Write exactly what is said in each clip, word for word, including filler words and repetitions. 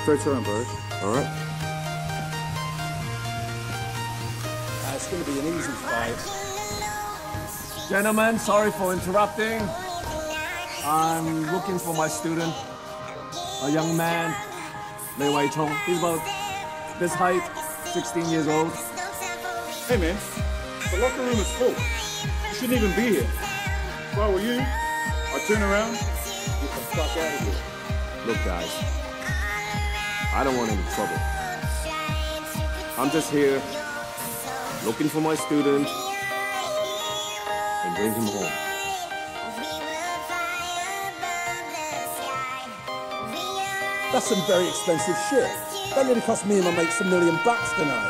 Straight around, bro. All right. Uh, it's going to be an easy fight. Gentlemen, sorry for interrupting. I'm looking for my student, a young man, Lei Wei Chong. He's about this height, sixteen years old. Hey, man. The locker room is full. You shouldn't even be here. If I were you, I'd turn around, get the fuck out of here. Look, guys. I don't want any trouble. I'm just here, looking for my student, and bring him home. That's some very expensive shit. That nearly cost me and my mates a million bucks tonight.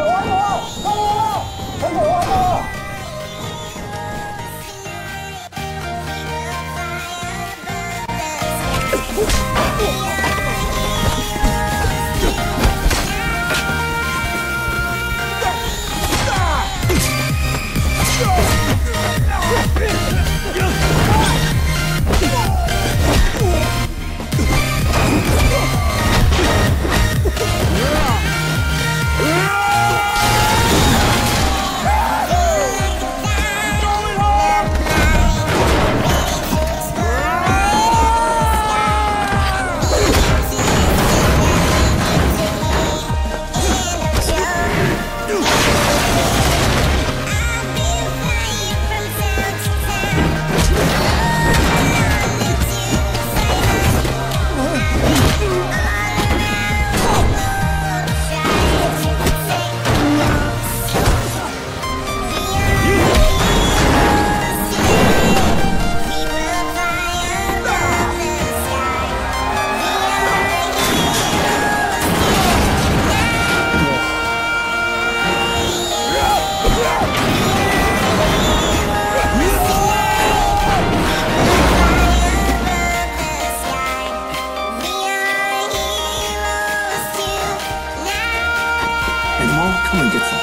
Come and get some.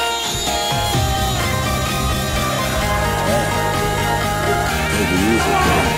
Take it easy, man.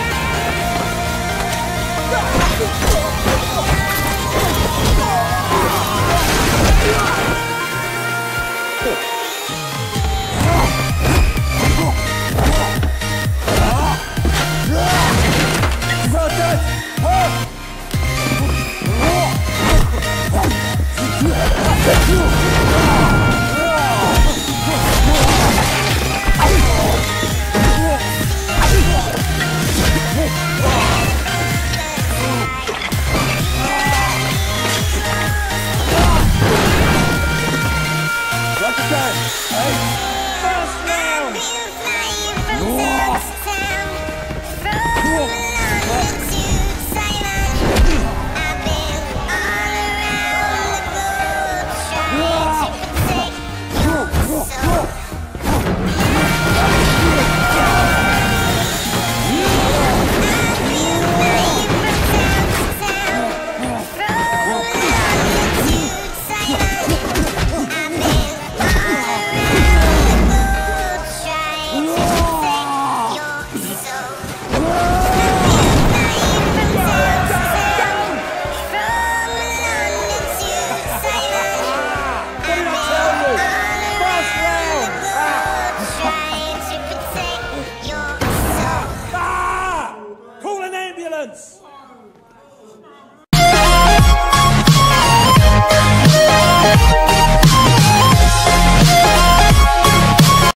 Call an ambulance!